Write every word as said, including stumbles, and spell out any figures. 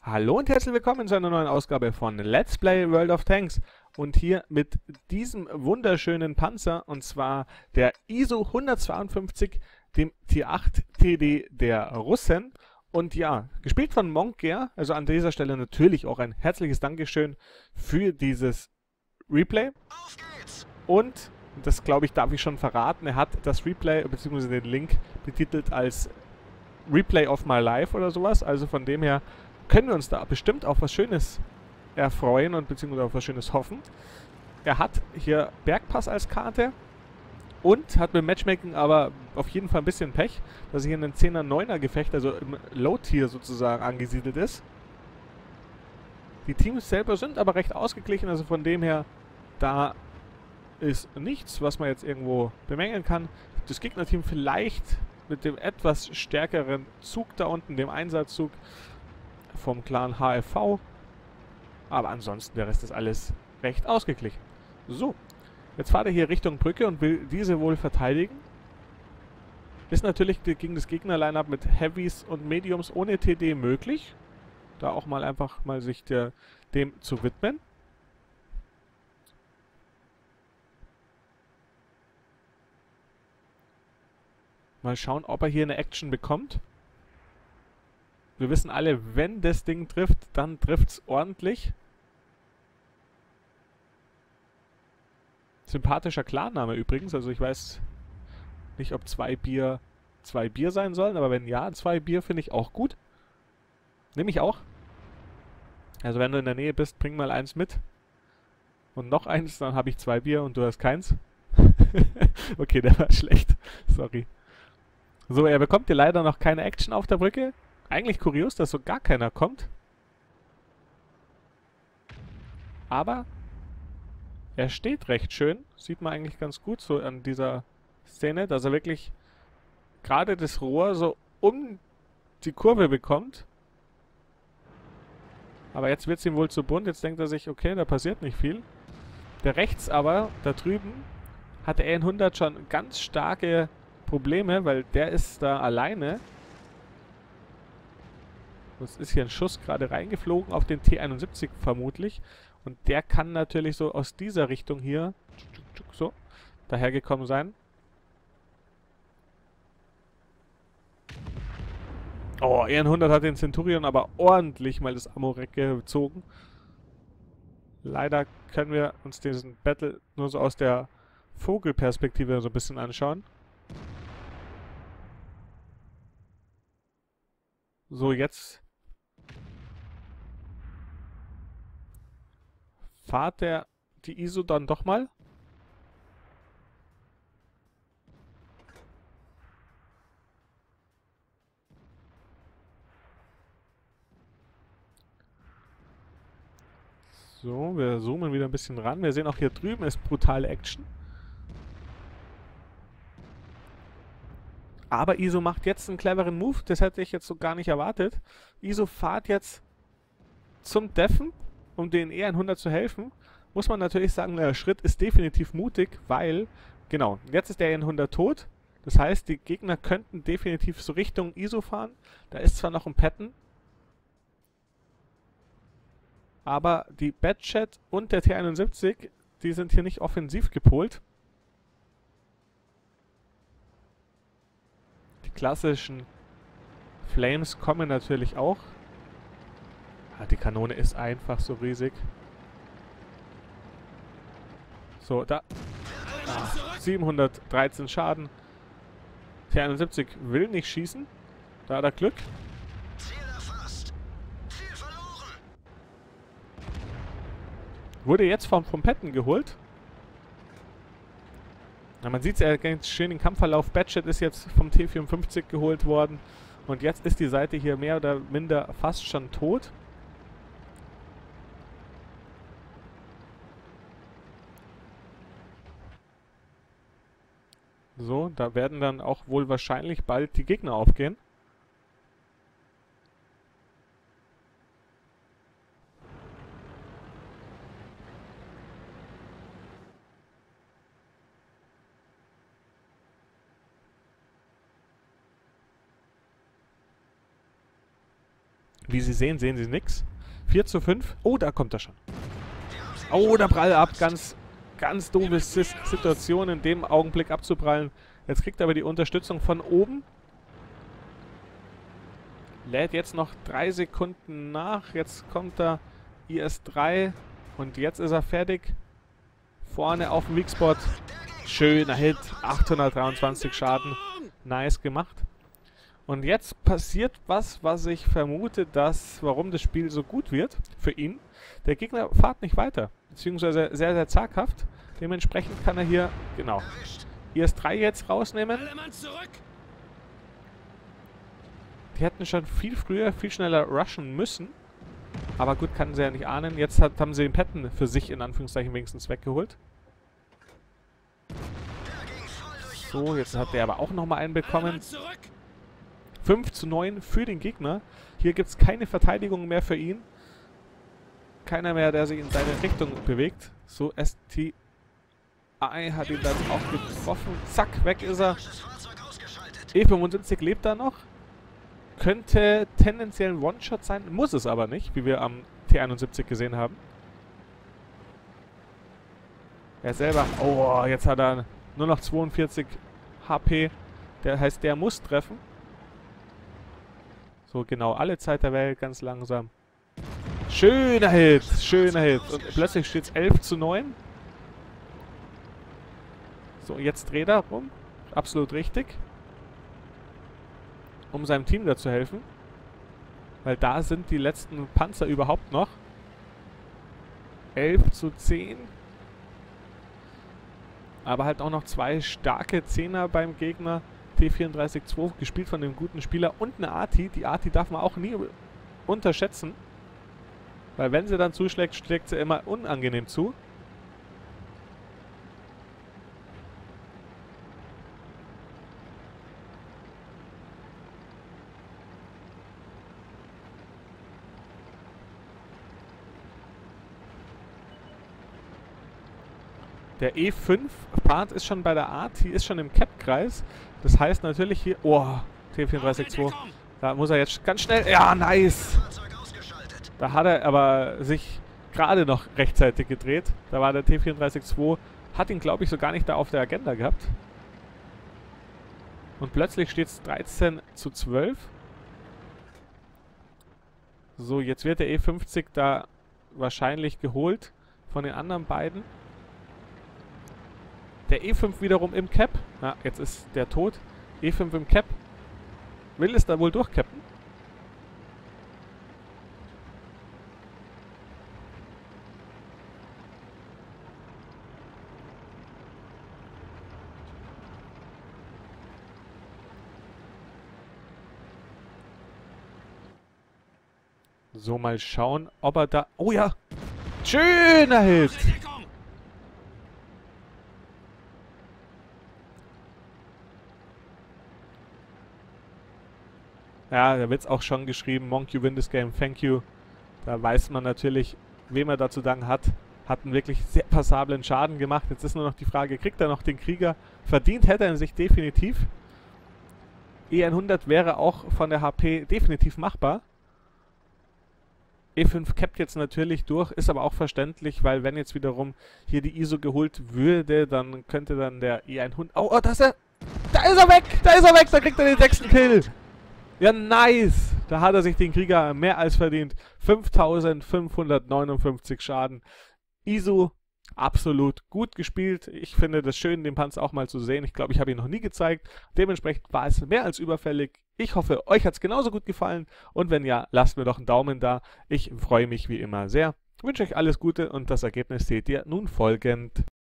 Hallo und herzlich willkommen zu einer neuen Ausgabe von Let's Play World of Tanks. Und hier mit diesem wunderschönen Panzer, und zwar der I S O hundertzweiundfünfzig, dem Tier acht T D der Russen. Und ja, gespielt von Monkgear, also an dieser Stelle natürlich auch ein herzliches Dankeschön für dieses Replay. Und, das glaube ich, darf ich schon verraten, er hat das Replay bzw. den Link betitelt als Replay of My Life oder sowas. Also von dem her können wir uns da bestimmt auf was Schönes erfreuen und beziehungsweise auf was Schönes hoffen. Er hat hier Bergpass als Karte und hat mit Matchmaking aber auf jeden Fall ein bisschen Pech, dass er hier in einem zehner neuner Gefecht, also im Low-Tier sozusagen angesiedelt ist. Die Teams selber sind aber recht ausgeglichen, also von dem her, da ist nichts, was man jetzt irgendwo bemängeln kann. Das Gegnerteam vielleicht mit dem etwas stärkeren Zug da unten, dem Einsatzzug vom Clan H F V. Aber ansonsten, der Rest ist alles recht ausgeglichen. So, jetzt fahrt er hier Richtung Brücke und will diese wohl verteidigen. Ist natürlich gegen das Gegner-Line-Up mit Heavies und Mediums ohne T D möglich. Da auch mal einfach mal sich der, dem zu widmen. Mal schauen, ob er hier eine Action bekommt. Wir wissen alle, wenn das Ding trifft, dann trifft es ordentlich. Sympathischer Klarname übrigens. Also ich weiß nicht, ob zwei Bier zwei Bier sein sollen, aber wenn ja, zwei Bier finde ich auch gut. Nehme ich auch. Also wenn du in der Nähe bist, bring mal eins mit. Und noch eins, dann habe ich zwei Bier und du hast keins. Okay, der war schlecht. Sorry. So, er bekommt hier leider noch keine Action auf der Brücke. Eigentlich kurios, dass so gar keiner kommt. Aber er steht recht schön. Sieht man eigentlich ganz gut so an dieser Szene, dass er wirklich gerade das Rohr so um die Kurve bekommt. Aber jetzt wird es ihm wohl zu bunt. Jetzt denkt er sich, okay, da passiert nicht viel. Der rechts aber, da drüben, hat der A hundert schon ganz starke Probleme, weil der ist da alleine. Es ist hier ein Schuss gerade reingeflogen auf den T einundsiebzig vermutlich. Und der kann natürlich so aus dieser Richtung hier so dahergekommen sein. Oh, A hundert hat den Centurion aber ordentlich mal das Ammo weggezogen. Leider können wir uns diesen Battle nur so aus der Vogelperspektive so ein bisschen anschauen. So, jetzt fahrt der die I S O dann doch mal. So, wir zoomen wieder ein bisschen ran. Wir sehen auch hier drüben ist brutale Action. Aber I S O macht jetzt einen cleveren Move. Das hätte ich jetzt so gar nicht erwartet. I S O fahrt jetzt zum Deffen, um den E hundert zu helfen. Muss man natürlich sagen, der Schritt ist definitiv mutig, weil, genau, jetzt ist der E hundert tot. Das heißt, die Gegner könnten definitiv so Richtung I S O fahren. Da ist zwar noch ein Patton, aber die Batchat und der T einundsiebzig, die sind hier nicht offensiv gepolt. Die klassischen Flames kommen natürlich auch. Ah, die Kanone ist einfach so riesig. So, da. Ah, siebenhundertdreizehn Schaden. T einundsiebzig will nicht schießen. Da hat er Glück. Wurde jetzt vom, vom Patton geholt. Na, man sieht es ja ganz schön im Kampfverlauf. Batchat ist jetzt vom T vierundfünfzig geholt worden. Und jetzt ist die Seite hier mehr oder minder fast schon tot. So, da werden dann auch wohl wahrscheinlich bald die Gegner aufgehen. Wie Sie sehen, sehen Sie nichts. vier zu fünf. Oh, da kommt er schon. Oh, der Prall ab. Ganz, ganz doofe Situation, in dem Augenblick abzuprallen. Jetzt kriegt er aber die Unterstützung von oben. Lädt jetzt noch drei Sekunden nach. Jetzt kommt der I S drei. Und jetzt ist er fertig. Vorne auf dem Weakspot. Schöner Hit. achthundertdreiundzwanzig Schaden. Nice gemacht. Und jetzt passiert was, was ich vermute, dass, warum das Spiel so gut wird für ihn. Der Gegner fährt nicht weiter, beziehungsweise sehr, sehr zaghaft. Dementsprechend kann er hier, genau, I S drei jetzt rausnehmen. Die hätten schon viel früher, viel schneller rushen müssen. Aber gut, kann sie ja nicht ahnen. Jetzt hat, haben sie den Patten für sich in Anführungszeichen wenigstens weggeholt. So, jetzt hat der aber auch nochmal einen bekommen. fünf zu neun für den Gegner. Hier gibt es keine Verteidigung mehr für ihn. Keiner mehr, der sich in seine Richtung bewegt. So, S T I hat ihn dann auch getroffen. Zack, weg ist er. E fünfundsiebzig lebt da noch. Könnte tendenziell ein One-Shot sein. Muss es aber nicht, wie wir am T einundsiebzig gesehen haben. Er selber... Oh, jetzt hat er nur noch zweiundvierzig H P. Der heißt, der muss treffen. So, genau, alle Zeit der Welt, ganz langsam. Schöner Hit, schöner Hit. Und plötzlich steht es elf zu neun. So, jetzt dreht er rum. Absolut richtig. Um seinem Team da zu helfen. Weil da sind die letzten Panzer überhaupt noch. elf zu zehn. Aber halt auch noch zwei starke Zehner beim Gegner. T vierunddreißig zwei, gespielt von dem guten Spieler. Und eine Arti. Die Arti darf man auch nie unterschätzen. Weil wenn sie dann zuschlägt, schlägt sie immer unangenehm zu. Der E fünf Part ist schon bei der Arti, ist schon im Cap-Kreis. Das heißt natürlich hier... Oh, T vierunddreißig zwei. Da muss er jetzt ganz schnell... Ja, nice! Da hat er aber sich gerade noch rechtzeitig gedreht. Da war der T vierunddreißig zwei... Hat ihn, glaube ich, so gar nicht da auf der Agenda gehabt. Und plötzlich steht es dreizehn zu zwölf. So, jetzt wird der E fünfzig da wahrscheinlich geholt von den anderen beiden. Der E fünf wiederum im Cap. Na, jetzt ist der tot. E fünf im Cap. Will es da wohl durchcappen? So, mal schauen, ob er da... Oh ja! Schöner Hit! Ja, da wird es auch schon geschrieben, Monk, you win this game, thank you. Da weiß man natürlich, wem er da zu danken hat. Hat einen wirklich sehr passablen Schaden gemacht. Jetzt ist nur noch die Frage, kriegt er noch den Krieger? Verdient hätte er ihn sich definitiv. E hundert wäre auch von der H P definitiv machbar. E fünf cappt jetzt natürlich durch, ist aber auch verständlich, weil wenn jetzt wiederum hier die I S O geholt würde, dann könnte dann der E hundert... Oh, oh, da ist er! Da ist er weg! Da ist er weg! Da kriegt er den sechsten Kill! Ja, nice! Da hat er sich den Krieger mehr als verdient. fünftausendfünfhundertneunundfünfzig Schaden. I S O absolut gut gespielt. Ich finde das schön, den Panzer auch mal zu sehen. Ich glaube, ich habe ihn noch nie gezeigt. Dementsprechend war es mehr als überfällig. Ich hoffe, euch hat es genauso gut gefallen. Und wenn ja, lasst mir doch einen Daumen da. Ich freue mich wie immer sehr. Ich wünsche euch alles Gute und das Ergebnis seht ihr nun folgend.